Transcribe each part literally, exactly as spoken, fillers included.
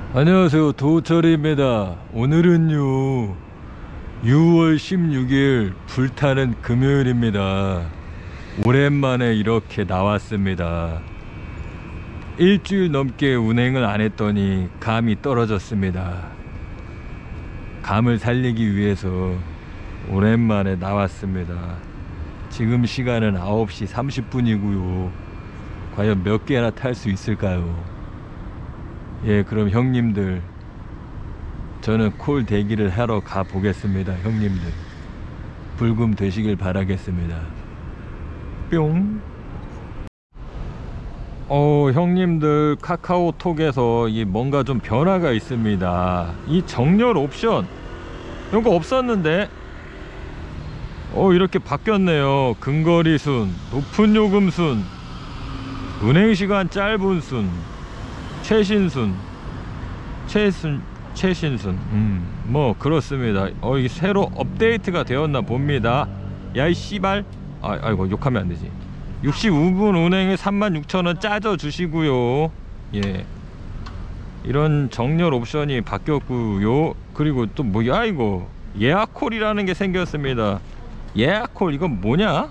안녕하세요, 도철입니다. 오늘은요 유월 십육일 불타는 금요일입니다. 오랜만에 이렇게 나왔습니다. 일주일 넘게 운행을 안 했더니 감이 떨어졌습니다. 감을 살리기 위해서 오랜만에 나왔습니다. 지금 시간은 아홉 시 삼십 분이고요 과연 몇 개나 탈 수 있을까요? 예, 그럼 형님들, 저는 콜 대기를 하러 가 보겠습니다. 형님들, 불금 되시길 바라겠습니다. 뿅. 어, 형님들, 카카오톡에서 이 뭔가 좀 변화가 있습니다. 이 정렬 옵션, 이거 없었는데 어 이렇게 바뀌었네요. 근거리 순, 높은 요금 순, 운행시간 짧은 순, 최신순, 최순, 최신순, 음, 뭐 그렇습니다. 어, 이게 새로 업데이트가 되었나 봅니다. 야이 씨발, 아, 아이고 욕하면 안 되지. 육십오 분 운행에 삼만 육천 원 짜져 주시고요. 예, 이런 정렬 옵션이 바뀌었고요. 그리고 또 뭐야 이거, 예약콜이라는 게 생겼습니다. 예약콜, 이건 뭐냐?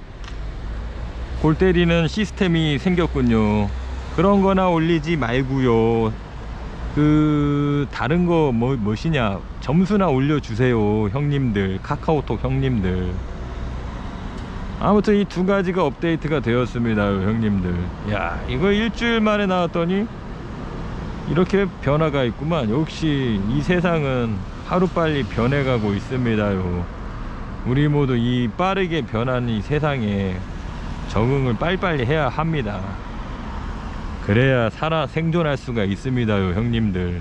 골 때리는 시스템이 생겼군요. 그런 거나 올리지 말고요. 그 다른 거 뭐 무엇이냐, 점수나 올려주세요 형님들, 카카오톡 형님들. 아무튼 이 두 가지가 업데이트가 되었습니다 형님들. 야, 이거 일주일 만에 나왔더니 이렇게 변화가 있구만. 역시 이 세상은 하루빨리 변해가고 있습니다요. 우리 모두 이 빠르게 변하는 이 세상에 적응을 빨리빨리 해야 합니다. 그래야 살아 생존할 수가 있습니다요 형님들.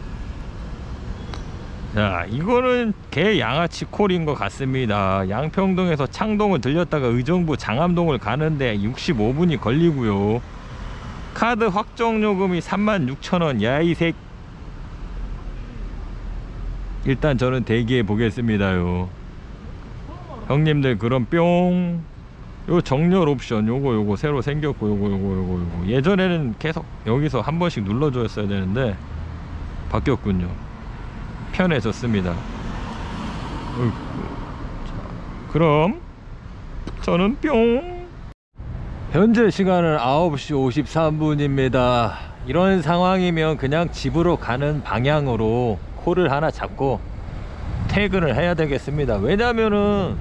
자, 이거는 개 양아치 콜인 것 같습니다. 양평동에서 창동을 들렸다가 의정부 장암동을 가는데 육십오 분이 걸리고요. 카드 확정 요금이 삼만 육천 원. 야, 이 색. 일단 저는 대기해 보겠습니다요 형님들. 그럼 뿅. 요 정렬 옵션 요거 요거 새로 생겼고, 요거 요거 요거 요거 예전에는 계속 여기서 한 번씩 눌러줬어야 되는데 바뀌었군요. 편해졌습니다. 어이구. 자, 그럼 저는 뿅. 현재 시간은 아홉 시 오십삼 분입니다 이런 상황이면 그냥 집으로 가는 방향으로 콜을 하나 잡고 퇴근을 해야 되겠습니다. 왜냐면은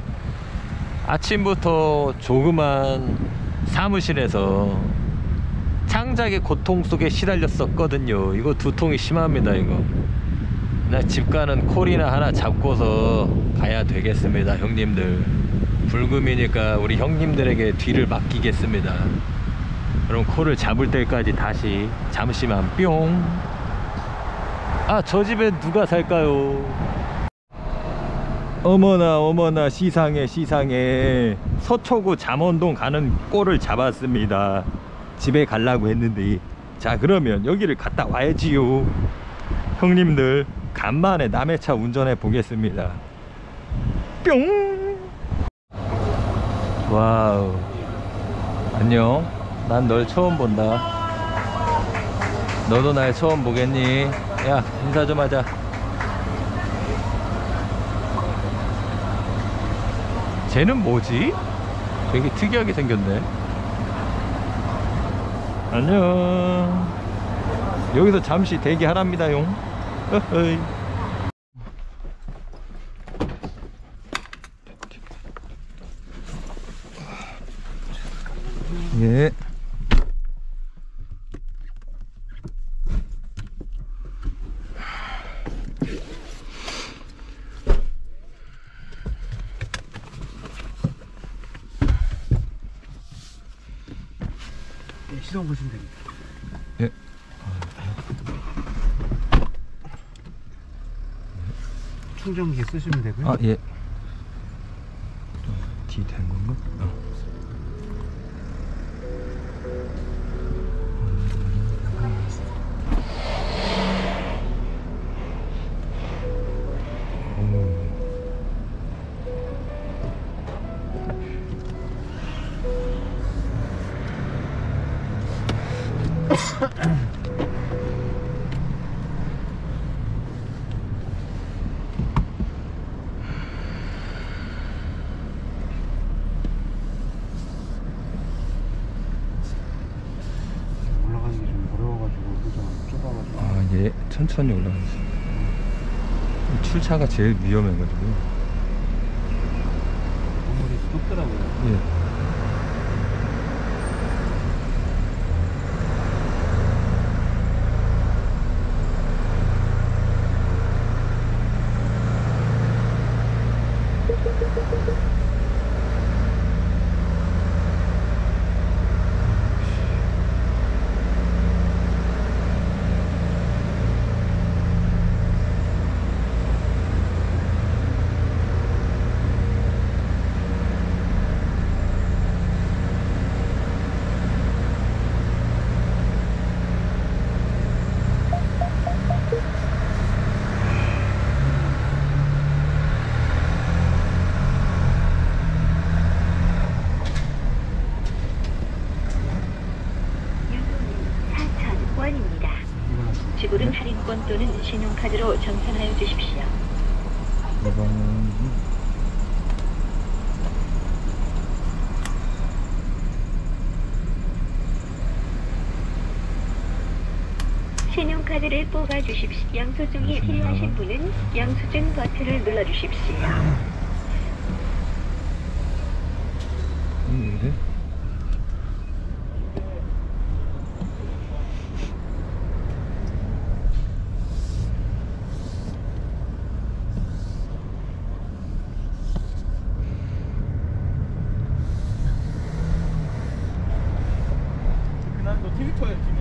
아침부터 조그만 사무실에서 창작의 고통 속에 시달렸었거든요. 이거 두통이 심합니다. 이거 나 집 가는 콜이나 하나 잡고서 가야 되겠습니다 형님들. 불금이니까 우리 형님들에게 뒤를 맡기겠습니다. 그럼 콜을 잡을 때까지 다시 잠시만 뿅. 아, 저 집에 누가 살까요? 어머나 어머나, 시상해 시상해. 서초구 잠원동 가는 꼴을 잡았습니다. 집에 가려고 했는데. 자, 그러면 여기를 갔다 와야지요 형님들. 간만에 남의 차 운전해 보겠습니다. 뿅. 와우, 안녕. 난 널 처음 본다. 너도 날 처음 보겠니? 야, 인사 좀 하자. 쟤는 뭐지? 되게 특이하게 생겼네. 안녕. 여기서 잠시 대기하랍니다용. 허허이. 예. 시동 보시면 됩니다. 예. 충전기 쓰시면 되고요. 아, 예. 뒤 된 건가? 어. 예, 천천히 올라가겠습니다. 출차가 제일 위험해가지고. 건물이 좁더라고요. 예. 사천 원입니다. 지불은 할인권 또는 신용카드로 정산하여 주십시오. 이거는 신용카드를 뽑아 주십시오. 영수증이 필요하신 분은 영수증 버튼을 눌러 주십시오. 음, 이래? 그날 또 트위터에 지금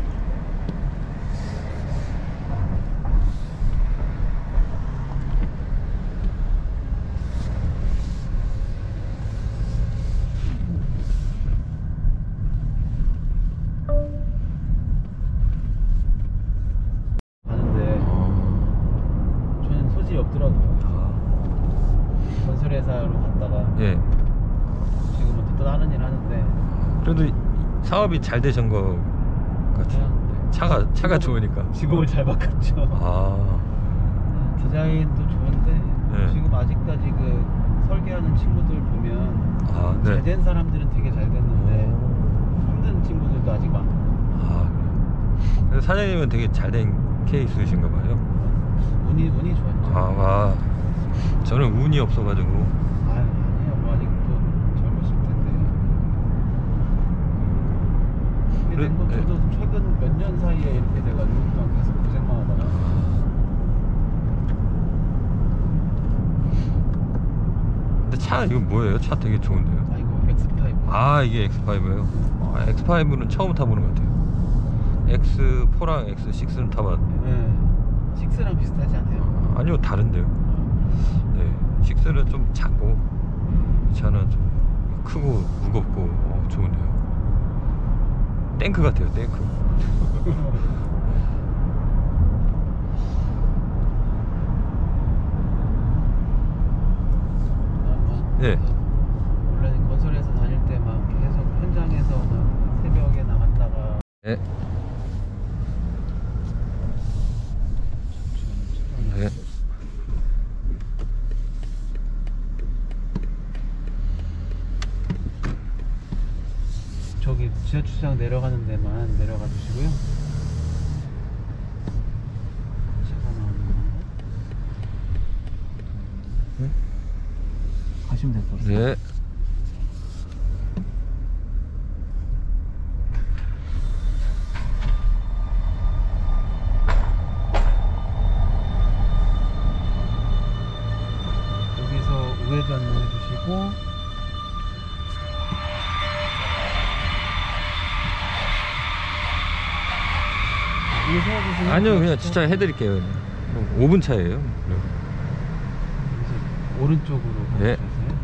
가는데 저는 소질이 없더라고요. 아, 건설회사로 갔다가 예. 지금은 또 다른 일 하는데 그래도 이- 사업이 잘 되신 거 같아요. 그냥 차가 차가 직업을- 좋으니까. 직업을 잘 바꿨죠. 아, 디자인도 좋은데 네. 지금 아직까지 그 설계하는 친구들 보면 아, 네. 잘 된 사람들은 되게 잘 됐는데 오. 힘든 친구들도 아직 많고 아, 그래요. 그래서 사장님은 되게 잘 된 케이스이신가 봐요. 운이 운이 좋았죠. 아, 아, 저는 운이 없어가지고. 아유, 아니에요. 뭐 아직도 젊으실 텐데. 이게 그래, 된 건 네. 저도 최근 몇 년 사이에 이렇게 돼가지고 그냥 계속 고생만 하다가 근데 차 이거 뭐예요? 차 되게 좋은데요. 아 이거 엑스 파이브. 아, 이게 엑스 파이브예요. 아, 엑스 파이브는 처음 타보는 것 같아요. 엑스 포랑 엑스 식스는 타봤는데. 네. 식스랑 비슷하지 않아요? 아니요, 다른데요. 네, 식스는 좀 작고 이 차는 좀 크고 무겁고 어, 좋은데요. 탱크 같아요, 탱크. 네. 원래 건설에서 다닐 때 막 계속 현장에서 막 새벽에 나갔다가 네. 네. 저기 지하주차장 내려가는 데만 내려가 주시고요. 차가 나오는 건가? 네. 가시면 될 것 같아요. 네. 여기서 우회전 해주시고 여기 세워주시면 아니요, 그냥 주차장- 주차 해드릴게요. 그냥. 오 분 차예요. 여기서 오른쪽으로 네. 가주세요.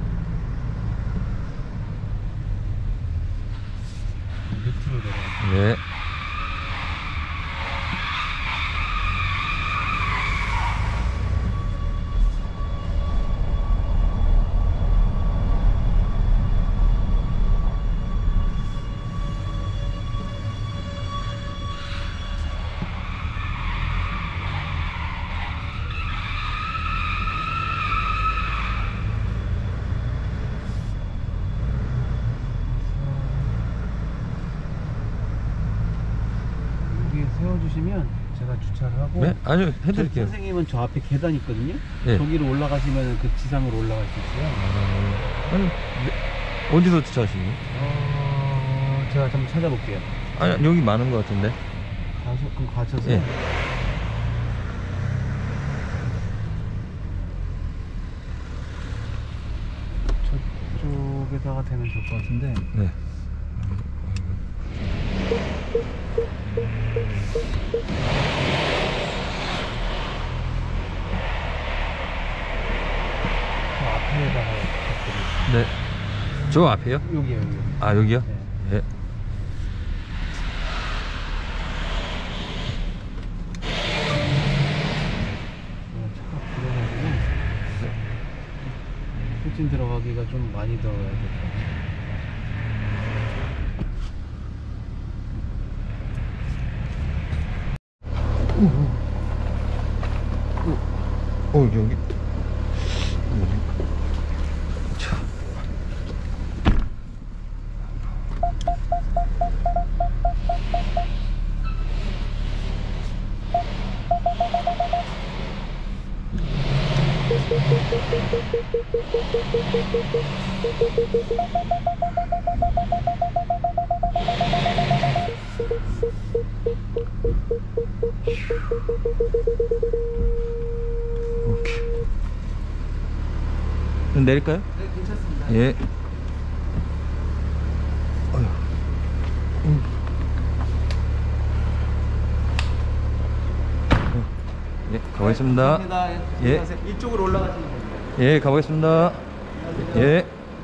밑으로 내려가세요. 네. 올라가시면 제가 주차를 하고. 네? 아니요, 저 해드릴게요. 선생님은 저 앞에 계단 있거든요. 네. 저기로 올라가시면 그 지상으로 올라갈 수 있어요. 아, 아니, 네. 어디서 주차하시는 거예요? 어, 제가 한번 찾아볼게요. 아니, 여기 많은 것 같은데. 가서 그럼 가셔서. 예. 저쪽에다가 대면 좋을 것 같은데. 네. 저 앞에다가 부탁드리겠습니다. 네. 저 앞에요? 여기요, 여기. 아, 여기요? 네. 예. 차가 길어가지고 후진 들어가기가 좀 많이 들어가야 될 것 같아요. 어, 여기. 자. 오케이. 그럼 내릴까요? 네, 괜찮습니다. 예. 어휴. 음. 예, 가보겠습니다. 감사합니다. 예. 예. 이쪽으로 올라가시면 됩니다. 예, 가보겠습니다. 예.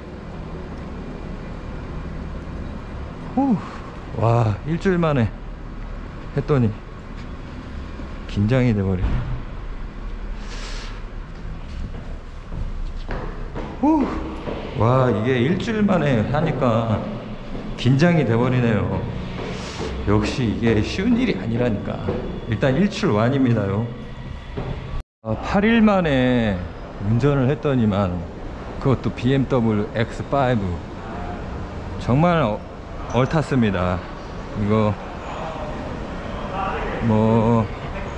후. 와, 일주일 만에 했더니 긴장이 돼버리네. 후. 와, 이게 일주일 만에 하니까 긴장이 돼버리네요. 역시 이게 쉬운 일이 아니라니까. 일단 일출 완입니다요. 아, 팔 일 만에 운전을 했더니만 그것도 비엠더블유 엑스 파이브 정말 어, 얼탔습니다. 이거 뭐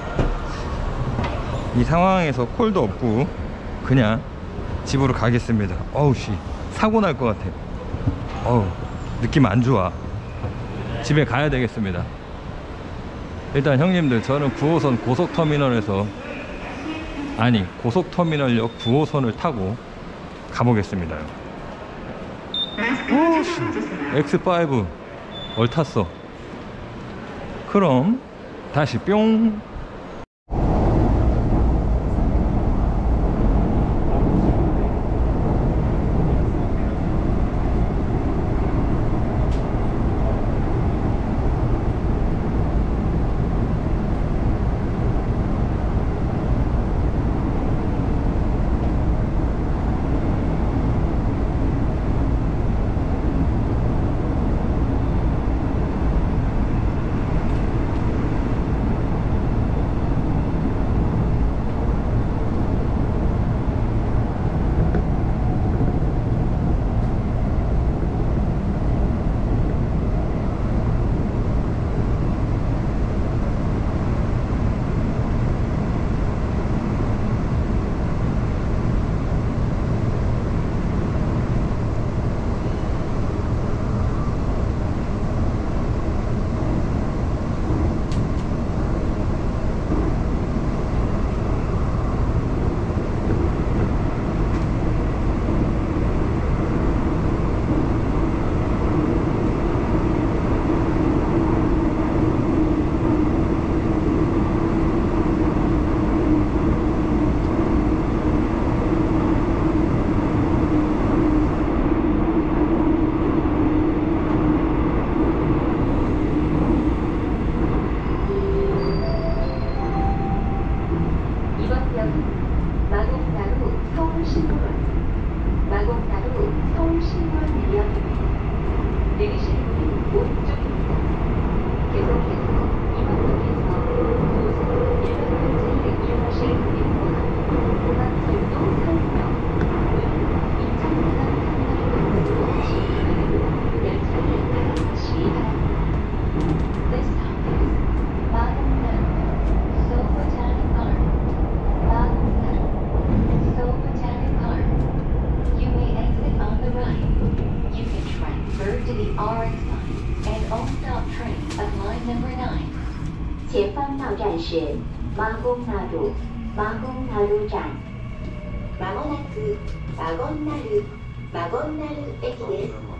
이 상황에서 콜도 없고 그냥 집으로 가겠습니다. 어우 씨, 사고 날 것 같아요. 어우, 느낌 안 좋아. 집에 가야 되겠습니다. 일단 형님들, 저는 구 호선 고속터미널에서 아니 고속터미널역 구 호선을 타고 가보겠습니다. 오씨, 엑스 파이브 얼탔어. 그럼 다시 뿅. This stop is Madam 前方到站是马公那路马公那路站。まもなくワゴンナルワゴンナル駅です。